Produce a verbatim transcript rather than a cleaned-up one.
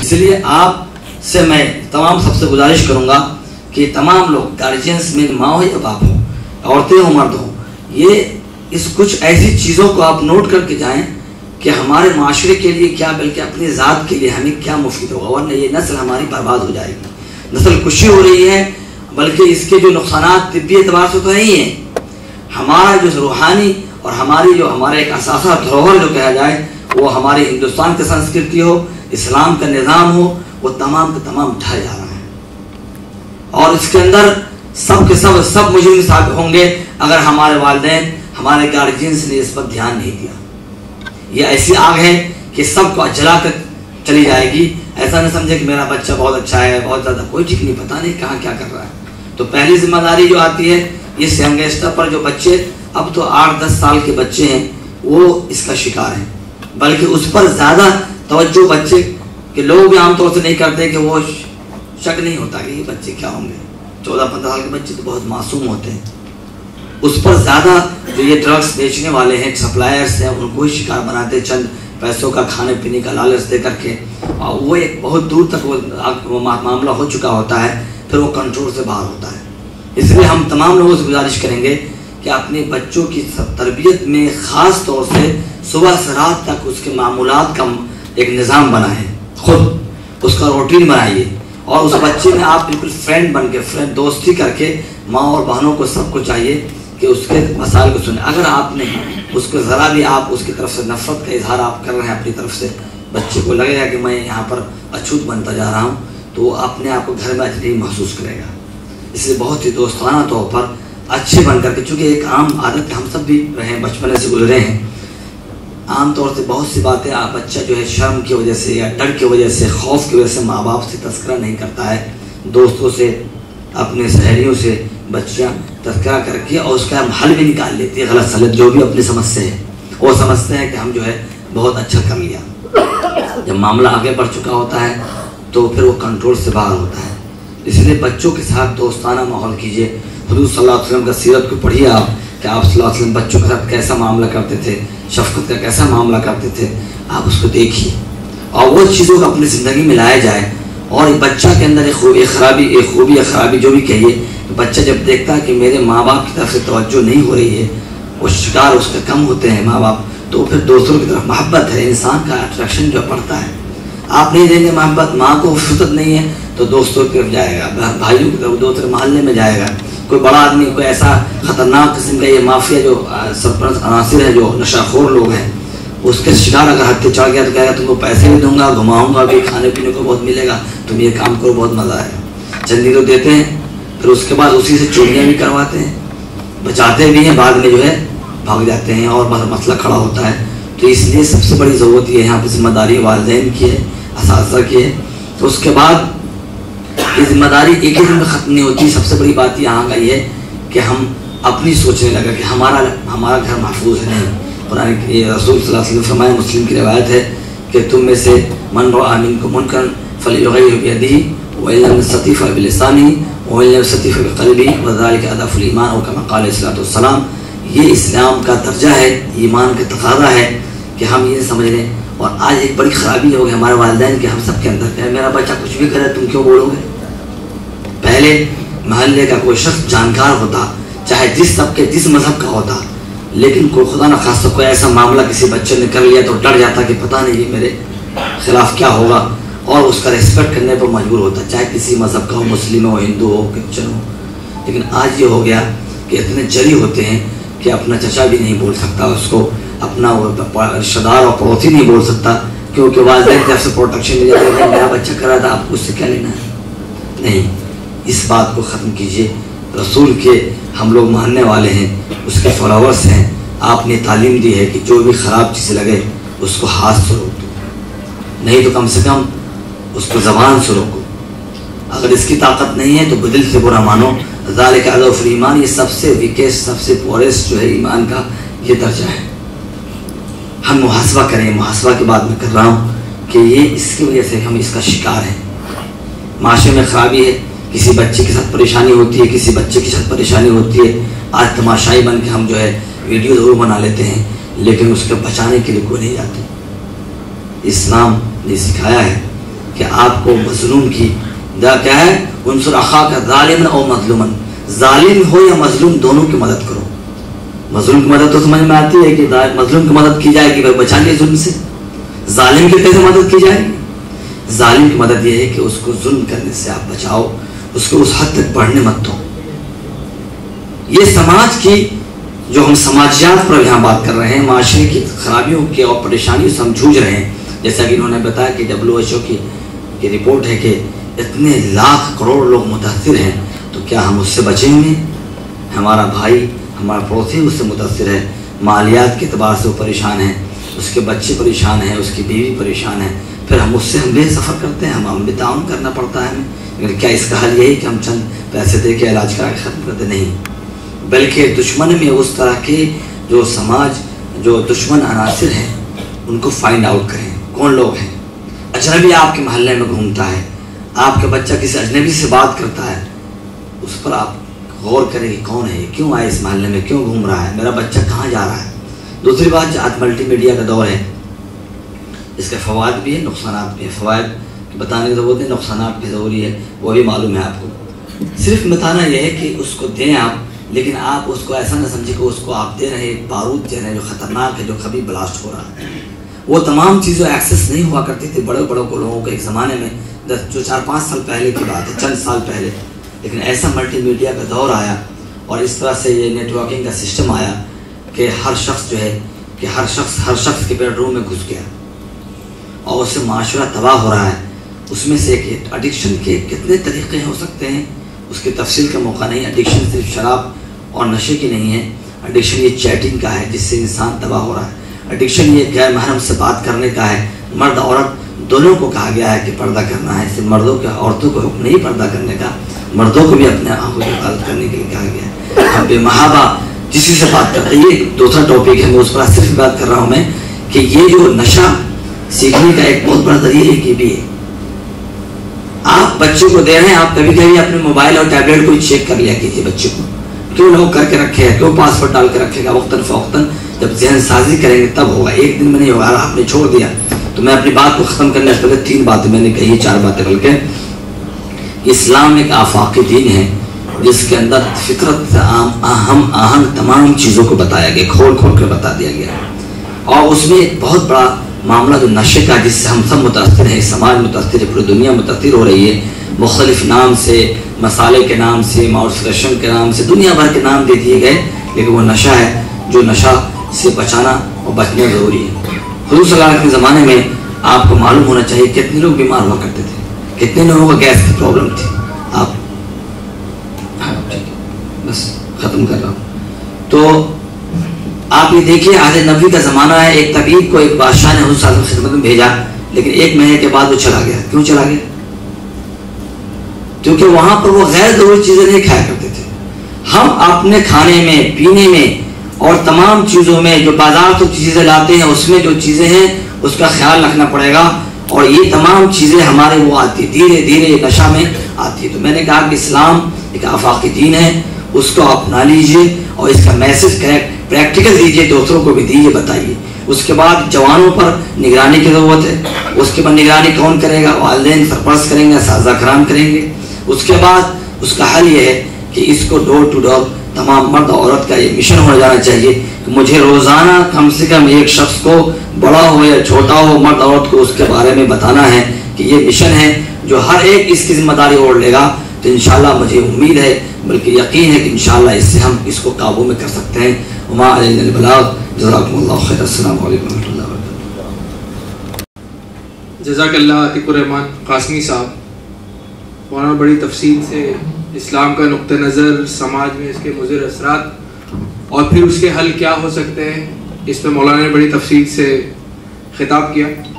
اس لیے آپ سے میں تمام سب سے گزارش کروں گا کہ تمام لوگ گارجینس میں ماں ہو یا باپ ہو، عورتیں ہوں مرد ہوں، یہ اس کچھ ایسی چیزوں کو آپ نوٹ کر کے جائیں کہ ہمارے معاشرے کے لیے کیا بلکہ اپنی ذات کے لیے ہمیں کیا مفید ہوگا، ورنہ یہ نسل ہماری برباد ہو جائے گی۔ نسل کشی ہو رہی ہے، بلکہ اس کے جو نقصانات طبی اعتبار سے تو نہیں ہیں، ہمارا جو روحانی اور ہماری جو ہمارا ایک اثاثہ دھروہر جو کہا جائے، وہ ہماری ہندوستان کی سنسکرتی ہو، اسلام کا نظام ہو، وہ تمام کے تمام ڈھل جا رہا ہے۔ اور اس کے اندر سب کے سب سب مجرم ثابت ہوں گے اگر ہمارے والدین، ہمارے گارجینس نے اس پر دھیان نہیں دیا۔ یہ ایسی آگ ہے کہ سب کو جلا کر چلی جائے گی۔ ایسا نہ سمجھے کہ میرا بچہ بہت اچھا ہے، بہت زیادہ، کوئی ٹھیک نہیں، پتہ نہیں کہاں کیا کر رہا ہے۔ تو پہلی ذمہ داری جو آتی ہے اس ینگسٹر پر، جو بچے اب تو آٹھ دس سال کے بچے ہیں وہ اس کا شکار ہیں، بلکہ اس پر زیادہ توجہ بچے کے لوگ بھی عام طور سے نہیں کرتے، کہ وہ شک نہیں ہوتا کہ یہ بچے کیا ہوں گے۔ چودہ پندرہ سال کے بچے تو بہت معصوم ہوتے ہیں، اس پر زیادہ جو یہ ڈرگس بیچنے والے ہیں، سپلائرس ہیں، ان کو ہی شکار بناتے، چند پیسوں کا کھانے پینے کا لالچ دے کر کے، اور وہ ایک بہت دور تک وہ معاملہ ہو چکا ہوتا ہے، پھر وہ کنٹرول سے باہر ہوتا ہے۔ اس لیے ہم تمام لوگوں سے گزارش کریں گے کہ اپنے بچوں کی تربیت میں خاص طور سے صبح سے رات تک اس کے معمولات کا ایک نظام بنائیں، خود اس کا روٹین بنائیے، اور اس بچے میں آپ بالکل فرینڈ بن کے، فرینڈ دوستی کر کے، ماں اور بہنوں کو سب کو چاہیے کہ اس کے مسائل کو سنیں۔ اگر آپ نے اس کو ذرا بھی آپ اس کی طرف سے نفرت کا اظہار آپ کر رہے ہیں اپنی طرف سے، بچے کو لگے گا کہ میں یہاں پر اچھوت بنتا جا رہا ہوں، تو وہ اپنے آپ کو گھر میں اجنبی محسوس کرے گا۔ اس لیے بہت ہی دوستانہ طور پر اچھے بن کر کے، چونکہ ایک عام عادت ہم سب بھی رہے ہیں، بچپنے سے گزرے ہیں، عام طور سے بہت سی باتیں آپ بچہ جو ہے شرم کی وجہ سے یا ڈر کی وجہ سے، خوف کی وجہ سے ماں باپ سے تذکرہ نہیں کرتا ہے، دوستوں سے، اپنے سہیلیوں سے بچیاں تذکرہ کر کے اور اس کا ہم حل بھی نکال لیتے ہیں، غلط سلط جو بھی اپنی سمجھ سے ہے، وہ سمجھتے ہیں کہ ہم جو ہے بہت اچھا کر لیا۔ جب معاملہ آگے بڑھ چکا ہوتا ہے تو پھر وہ کنٹرول سے باہر ہوتا ہے۔ اس لیے بچوں کے ساتھ دوستانہ ماحول کیجیے۔ حضور صلی اللہ علیہ وسلم کا سیرت کو پڑھیے آپ، کہ آپ صلی اللہ علیہ وسلم بچوں کے ساتھ کیسا معاملہ کرتے تھے، شفقت کا کیسا معاملہ کرتے تھے، آپ اس کو دیکھیے اور وہ چیزوں کو اپنی زندگی میں لایا جائے۔ اور بچہ کے اندر ایک خوبی خرابی ایک خوبی یا خرابی جو بھی کہیے، بچہ جب دیکھتا ہے کہ میرے ماں باپ کی طرف سے توجہ نہیں ہو رہی ہے، وہ شکار اس کا کم ہوتے ہیں ماں باپ، تو پھر دوستوں کی طرف محبت ہے، انسان کا اٹریکشن جو پڑتا ہے۔ آپ نہیں دیں گے محبت، ماں کو فرصت نہیں ہے تو دوستوں کی طرف جائے گا، بھائیوں کی طرف، دوسرے محلے میں جائے گا، کوئی بڑا آدمی، کوئی ایسا خطرناک قسم کا یہ مافیا جو سرپرست عناصر ہیں، جو نشہ خور لوگ ہیں، اس کے شکار اگر ہتھ پہ چڑھ گیا تو کہے گا تم کو پیسے بھی دوں گا، گھماؤں گا بھی، کھانے پینے کو بہت ملے گا، تم یہ کام کرو، بہت مزہ آئے گا۔ چندی تو دیتے ہیں، پھر اس کے بعد اسی سے چوریاں بھی کرواتے ہیں، بچاتے بھی ہیں، بعد میں جو ہے بھاگ جاتے ہیں اور مسئلہ کھڑا ہوتا ہے۔ تو اس لیے سب سے بڑی ضرورت یہ ہے، یہاں پہ ذمہ داری والدین کی ہے، اساتذہ کی ہے۔ تو اس کے بعد یہ ذمہ داری ایک ہی دن میں ختم نہیں ہوتی۔ سب سے بڑی بات یہاں کا یہ ہے کہ ہم اپنی سوچنے لگا کہ ہمارا ہمارا گھر محفوظ ہے نہیں۔ قرآن کی رسول صلی اللہ علیہ وسلم فرمایا، مسلم کی روایت ہے کہ تم میں سے من رأى منکم منکرا فلیغیرہ بیدہ وإن لم یستطع فبلسانہ وإن لم یستطع فبقلبہ وذلک اضعف الایمان، اور کما قال علیہ الصلوۃ والسلام۔ یہ اسلام کا درجہ ہے، ایمان کا تقاضا ہے کہ ہم یہ سمجھ لیں۔ اور آج ایک بڑی خرابی ہو گئی ہمارے والدین کے، ہم سب کے اندر کہ میرا بچہ کچھ بھی کرے تم کیوں بولو گے؟ پہلے محلے کا کوئی شخص جانکار ہوتا، چاہے جس سب کے جس مذہب کا ہوتا، لیکن کوئی خدا نہ خاصہ کوئی ایسا معاملہ کسی بچے نے کر لیا تو ڈر جاتا کہ پتہ نہیں یہ میرے خلاف کیا ہوگا، اور اس کا ریسپیکٹ کرنے پر مجبور ہوتا، چاہے کسی مذہب کا ہو، مسلم ہو، ہندو ہو، کرسچن ہو۔ لیکن آج یہ ہو گیا کہ اتنے جری ہوتے ہیں کہ اپنا چچا بھی نہیں بول سکتا اس کو، اپنا رشتہ دار اور پڑوسی نہیں بول سکتا، کیونکہ والدین کی طرف سے پروٹیکشن مل جاتی ہے، میرا بچہ کر رہا تھا آپ کو اس سے کیا لینا ہے؟ نہیں، اس بات کو ختم کیجیے۔ رسول کے ہم لوگ ماننے والے ہیں، اس کے فالوورس ہیں، آپ نے تعلیم دی ہے کہ جو بھی خراب چیز لگے اس کو ہاتھ سے روک دو، نہیں تو کم سے کم اس کو زبان سے روکو۔ اگر اس کی طاقت نہیں ہے تو دل سے برا مانو۔ ذالک اضعف الایمان، یہ سب سے ویکیسٹ، سب سے پورسٹ جو ہے ایمان کا یہ درجہ ہے۔ ہم محاسبہ کریں، محاسبہ کی بات میں کر رہا ہوں کہ یہ اس کی وجہ سے ہم اس کا شکار ہیں۔ معاشرے میں خرابی ہے، کسی بچے کے ساتھ پریشانی ہوتی ہے، کسی بچے کے ساتھ پریشانی ہوتی ہے، آج تماشائی بن کے ہم جو ہے ویڈیو ضرور بنا لیتے ہیں، لیکن اس کے بچانے کے لیے کوئی نہیں جاتے۔ اسلام نے سکھایا ہے کہ آپ کو مظلوم کی دا کیا ہے انصر اخاک ظالما او مظلوما، ظالم ہو یا مظلوم دونوں کی مدد کرو. مظلوم کی مدد تو سمجھ میں آتی ہے کہ مظلوم کی مدد کی جائے کہ بچا لے ظلم سے. ظالم کی کیسے مدد کی جائے؟ ظالم کی مدد یہ ہے کہ اس کو ظلم کرنے سے آپ بچاؤ، اس کو اس حد تک بڑھنے مت دو. یہ سماج کی جو ہم سماجیات پر یہاں بات کر رہے ہیں، معاشرے کی خرابیوں کے اور پریشانیوں سے ہم جھوج رہے ہیں. جیسا کہ انہوں نے بتایا کہ ڈبلیو ایچ او کی رپورٹ ہے کہ اتنے لاکھ کروڑ لوگ متاثر ہیں، تو کیا ہم اس سے بچیں گے؟ ہمارا بھائی، ہمارا پڑوسی اس سے متاثر ہے، مالیات کے اعتبار سے وہ پریشان ہے، اس کے بچے پریشان ہیں، اس کی بیوی پریشان ہے، پھر ہم اس سے ہم بے سفر کرتے ہیں، ہم ہم بھی تعاون کرنا پڑتا ہے ہمیں. لیکن کیا اس کا حل یہی کہ ہم چند پیسے دے کے علاج کرا کے ختم کرتے؟ نہیں، بلکہ دشمن میں اس طرح کے جو سماج جو دشمن عناصر ہیں ان کو فائنڈ آؤٹ کریں. کون لوگ ہیں؟ اجنبی آپ کے محلے میں گھومتا ہے، آپ کا بچہ کسی اجنبی سے بات کرتا ہے، اس پر آپ غور کریں کہ کون ہے، کیوں آئے اس محلے میں، کیوں گھوم رہا ہے، میرا بچہ کہاں جا رہا ہے. دوسری بات، آج ملٹی میڈیا کا دور ہے، اس کے فوائد بھی ہیں، نقصانات بھی ہیں. فوائد بتانے کی ضرورت نہیں، نقصانات بھی ضروری ہے، وہ بھی معلوم ہے آپ کو. صرف بتانا یہ ہے کہ اس کو دیں آپ، لیکن آپ اس کو ایسا نہ سمجھیں کہ اس کو آپ دے رہے ہیں بارود دے رہے ہیں جو خطرناک ہے، جو کبھی بلاسٹ ہو رہا ہے. وہ تمام چیزیں ایکسیس نہیں ہوا کرتی تھی بڑے بڑوں کو لوگوں کے ایک زمانے میں، جو چار پانچ سال پہلے کی بات ہے، چند سال پہلے. لیکن ایسا ملٹی میڈیا کا دور آیا اور اس طرح سے یہ نیٹ ورکنگ کا سسٹم آیا کہ ہر شخص جو ہے کہ ہر شخص ہر شخص کے بیڈ روم میں گھس گیا اور اس سے معاشرہ تباہ ہو رہا ہے. اس میں سے ایک ایڈکشن کے کتنے طریقے ہو سکتے ہیں، اس کی تفصیل کا موقع نہیں. ایڈکشن صرف شراب اور نشے کی نہیں ہے، ایڈکشن یہ چیٹنگ کا ہے جس سے انسان تباہ ہو رہا ہے. ایڈکشن یہ غیر محرم سے بات کرنے کا ہے. مرد عورت دونوں کو کہا گیا ہے کہ پردہ کرنا ہے، صرف مردوں کے عورتوں کو حکم نہیں پردہ کرنے کا، مردوں کو بھی اپنے آنکھوں کی حفاظت کرنے کے لیے کہا گیا ہے. بے محابہ جسی سے بات کرتے ہیں، یہ دوسرا ٹاپک ہے، میں اس پر صرف بات کر رہا ہوں میں کہ یہ جو نشہ سیکھنے کا ایک بہت بڑا ذریعہ ہے کہ بھی ہے. آپ بچوں کو دے رہے ہیں، آپ کبھی کبھی اپنے موبائل اور ٹیبلیٹ کو چیک کر لیا کیجیے. بچے کو کیوں لوگ کر کے رکھے ہیں، کیوں پاسورڈ ڈال کے رکھے گا، وقتاً فوقتاً جب ذہن سازی کریں گے تب ہوگا، ایک دن میں نہیں ہوگا. آپ نے چھوڑ دیا تو میں اپنی بات کو ختم کرنے سے پہلے تین باتیں میں نے کہی، چار باتیں بلکہ. اسلام ایک آفاقی دین ہے جس کے اندر فطرت اہم آہنگ تمام چیزوں کو بتایا گیا، کھول کھول کر بتا دیا گیا. اور اس میں ایک بہت بڑا معاملہ جو نشے کا، جس سے ہم سب متاثر ہیں، سماج متاثر ہے، پوری دنیا متاثر ہو رہی ہے. مختلف نام سے، مسالے کے نام سے، ماؤس فریشن کے نام سے، دنیا بھر کے نام دے دیے گئے، لیکن وہ نشہ ہے جو نشہ سے بچانا اور بچنا ضروری ہے. حضور صلی اللہ علیہ وسلم کے زمانے میں آپ کو معلوم ہونا چاہیے کتنے لوگ بیمار ہوا کرتے تھے، کتنے لوگوں کو گیس کی پرابلم تھی. آپ بس ختم کر رہا ہوں. تو آپ یہ دیکھیے، عہد نبوی کا زمانہ ہے، ایک طبیب کو ایک بادشاہ نے حضور صلی اللہ علیہ وسلم کی خدمت میں بھیجا، لیکن ایک مہینے کے بعد وہ چلا گیا. کیوں چلا گیا؟ کیونکہ وہاں پر وہ غیر ضروری چیزیں نہیں کھایا کرتے تھے. ہم اپنے کھانے میں، پینے میں اور تمام چیزوں میں جو بازار سے چیزیں لاتے ہیں، اس میں جو چیزیں ہیں اس کا خیال رکھنا پڑے گا. اور یہ تمام چیزیں ہمارے وہ آتی ہے، دھیرے دھیرے نشہ میں آتی ہے. تو میں نے کہا کہ اسلام ایک آفاقی دین ہے، اس کو اپنا لیجئے اور اس کا میسج پریکٹیکل دیجئے، دوسروں کو بھی دیجئے، بتائیے. اس کے بعد جوانوں پر نگرانی کی ضرورت ہے. اس کے بعد نگرانی کون کرے گا؟ والدین سرپرست کریں گے، اساتذہ کرام کریں گے. اس کے بعد اس کا حل یہ ہے کہ اس کو ڈور ٹو ڈور تمام مرد عورت کا یہ مشن ہو جانا چاہیے کہ مجھے روزانہ کم سے کم ایک شخص کو، بڑا ہو یا چھوٹا ہو، مرد عورت کو اس کے بارے میں بتانا ہے کہ یہ مشن ہے. جو ہر ایک اس کی ذمہ داری اوڑھ لے گا تو انشاءاللہ مجھے امید ہے، بلکہ یقین ہے کہ انشاءاللہ اس سے ہم اس کو قابو میں کر سکتے ہیں. وما علینا البلاغ. جزاکم اللہ خیر. السلام علیکم و رحمۃ اللہ وبرکاتہ. جزاک اللہ عتیق الرحمان قاسمی صاحب. مولانا بڑی تفصیل سے اسلام کا نقطہ نظر، سماج میں اس کے مضر اثرات اور پھر اس کے حل کیا ہو سکتے ہیں، اس پہ مولانا نے بڑی تفصیل سے خطاب کیا.